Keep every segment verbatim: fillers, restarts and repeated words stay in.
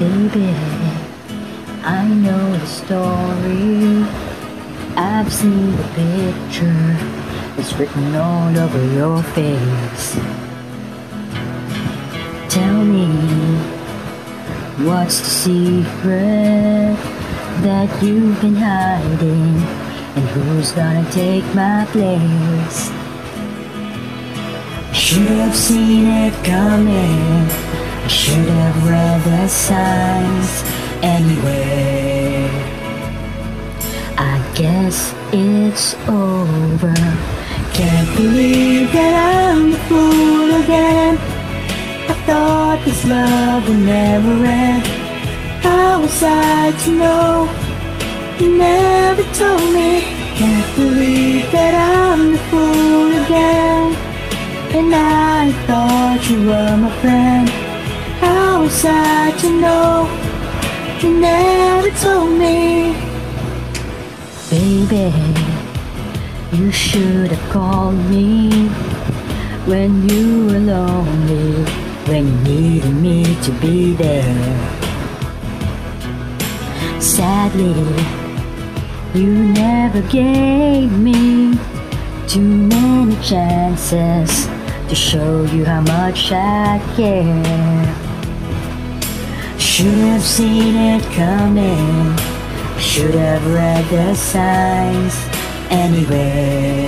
Baby, I know the story. I've seen the picture. It's written all over your face. Tell me, what's the secret that you've been hiding? And who's gonna take my place? Should have seen it coming. I should have read the signs anyway. I guess it's over. Can't believe that I'm the fool again. I thought this love would never end. How was I to know? You never told me. Can't believe that I'm the fool again. And I thought you were my friend. How was I to know? You never told me. Baby, you should have called me when you were lonely, when you needed me to be there. Sadly, you never gave me too many chances to show you how much I care. Should have seen it coming. Should have read the signs anyway.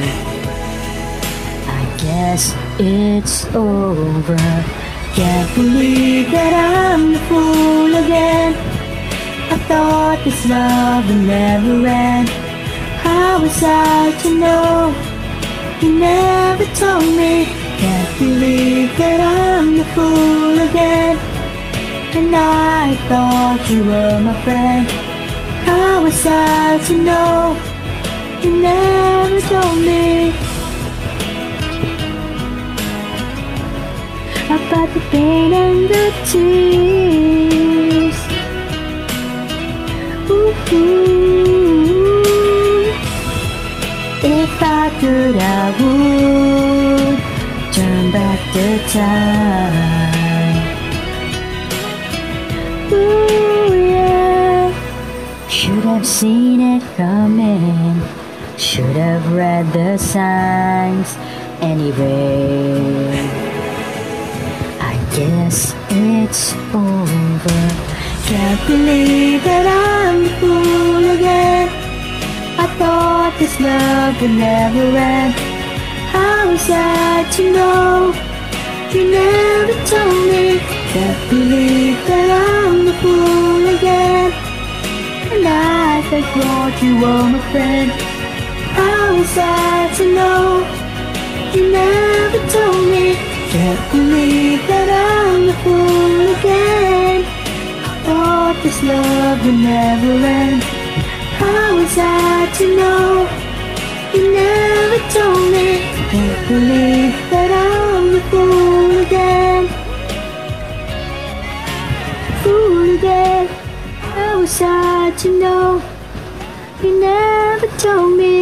I guess it's over. Can't believe that I'm the fool again. I thought this love would never end. How was I to know? You never told me. Can't believe that I'm the fool again. And I thought you were my friend. How was I to know? You never told me about the pain and the tears. Ooh, ooh. If I could, I would turn back the time. Ooh, yeah. Should have seen it coming. Should have read the signs anyway. I guess it's over. Can't believe that I'm the fool again. I thought this love would never end. How was I to know? You never told me. Can't believe that I'm the fool again. And I thought you were my friend. How was I to know? You never told me. Can't believe that I'm the fool again. I thought this love would never end. How was I to know? You never told me. Can't believe that I'm the fool again. Fool again. How was I to know? You never told me.